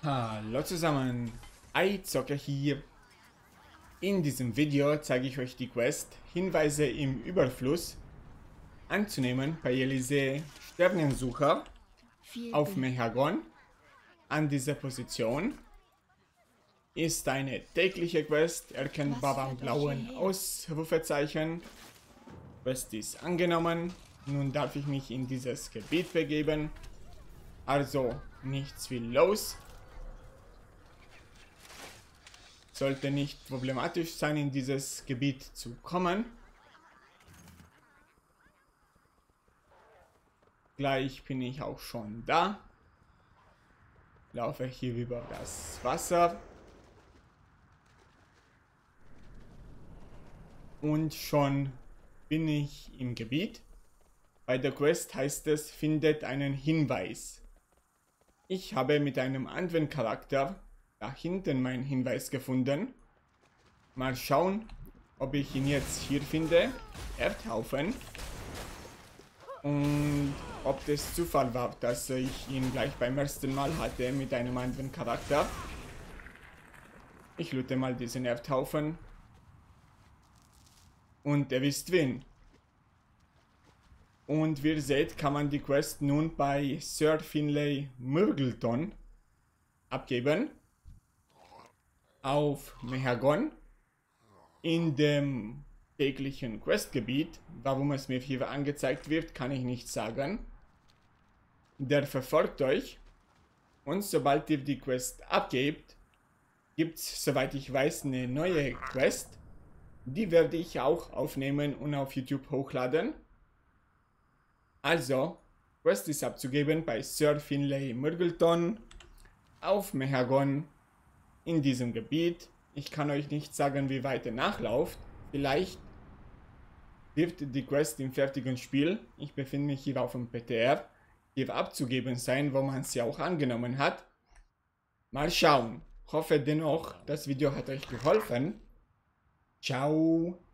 Hallo zusammen, iZocker hier. In diesem Video zeige ich euch die Quest Hinweise im Überfluss anzunehmen bei Elysee Sternensucher auf Mehagon. An dieser Position ist eine tägliche Quest, erkennbar am blauen Ausrufezeichen. Quest ist angenommen, nun darf ich mich in dieses Gebiet begeben, also nichts viel los. Sollte nicht problematisch sein, in dieses Gebiet zu kommen. Gleich bin ich auch schon da. Laufe hier über das Wasser. Und schon bin ich im Gebiet. Bei der Quest heißt es, findet einen Hinweis. Ich habe mit einem anderen Charakter da hinten meinen Hinweis gefunden. Mal schauen, ob ich ihn jetzt hier finde. Erdhaufen. Und ob das Zufall war, dass ich ihn gleich beim ersten Mal hatte mit einem anderen Charakter. Ich loote mal diesen Erdhaufen. Und ihr wisst wen. Und wie ihr seht, kann man die Quest nun bei Sir Finlay Murgleton abgeben. Auf Mehagon in dem täglichen Questgebiet. Warum es mir hier angezeigt wird, kann ich nicht sagen. Der verfolgt euch und sobald ihr die Quest abgebt, gibt es, soweit ich weiß, eine neue Quest. Die werde ich auch aufnehmen und auf YouTube hochladen. Also, Quest ist abzugeben bei Sir Finlay Murgleton auf Mehagon. In diesem Gebiet. Ich kann euch nicht sagen, wie weit er nachläuft. Vielleicht wird die Quest im fertigen Spiel, ich befinde mich hier auf dem PTR, hier abzugeben sein, wo man sie auch angenommen hat. Mal schauen. Hoffe dennoch, das Video hat euch geholfen. Ciao.